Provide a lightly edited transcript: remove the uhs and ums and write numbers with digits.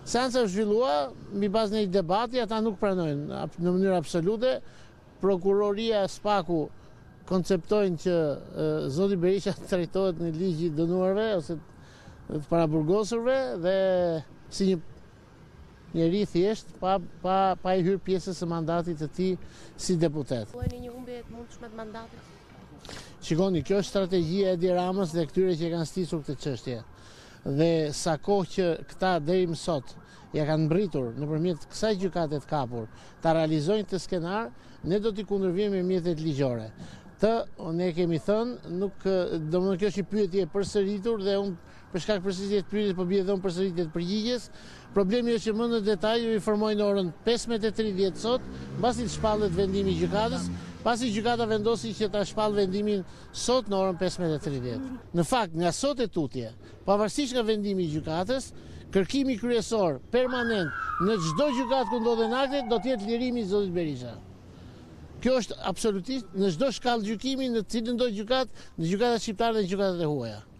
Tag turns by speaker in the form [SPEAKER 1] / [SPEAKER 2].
[SPEAKER 1] Seanca u zhvillua mbi bazën e një debati, ata nuk pranojnë në mënyrë absolute. Prokuroria e SPAK-u konceptojnë që zoti Berisha trajtohet në ligj i dënuarve ose të paraburgosurve dhe si një njeri thjesht pa i hyrë pjesës së mandatit të tij si deputet.
[SPEAKER 2] Një humbje të mundshme të mandatit.
[SPEAKER 1] Shikoni, kjo është strategjia e Edi Ramës dhe këtyre që kanë stisur këtë çështje. Dhe sa kohë që këta deri më sot ja kanë mbritur nëpërmjet kësaj gjykate të kapur, ta realizojnë këtë skenar, ne do t'i kundërvijmë me mjetet ligjore. Ne kemi thënë, domethënë kjo është një pyetje e përsëritur dhe unë për shkak përsëritjes të pyetjes po bie dhe unë përsëritje të përgjigjes. Problemi është që më në detaj ju informoj në orën 15:30 sot, mbasi të shpallet vendimi i gjykatës, pasi gjykata vendosi që ta shpall vendimin sot në orën 15:30. Në fakt, nga sot e tutje, pavarësisht nga vendimi i gjykatës, kërkimi kryesor permanent në çdo gjykatë ku ndodhen akte do të jetë lirimi i zotit Berisha. Kjo është absolutisht në çdo shkallë gjykimi në cilën do gjykatë, në gjykatat shqiptare dhe në gjykatat e huaja.